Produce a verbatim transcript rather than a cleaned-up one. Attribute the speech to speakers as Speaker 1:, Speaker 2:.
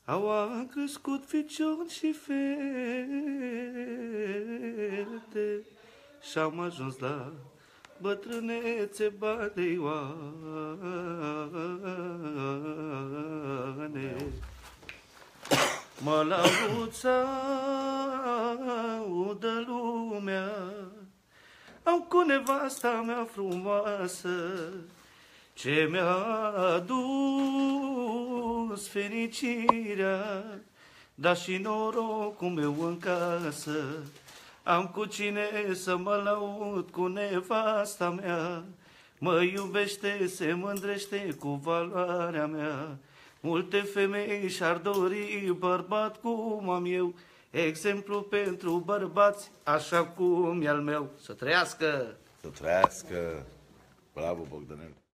Speaker 1: Au crescut ficiori și fete și-am ajuns la bătrânețe badeioane. Mă laud să-audă lumea, am cu nevasta mea frumoasă, ce mi-a adus fericirea, dar și norocul meu în casă. Am cu cine să mă laud cu nevasta mea, mă iubește, se mândrește cu valoarea mea. Multe femei și-ar dori bărbat cum am eu, exemplu pentru bărbați așa cum e al meu. Să trăiască!
Speaker 2: Să trăiască! Bravo, Bogdanel!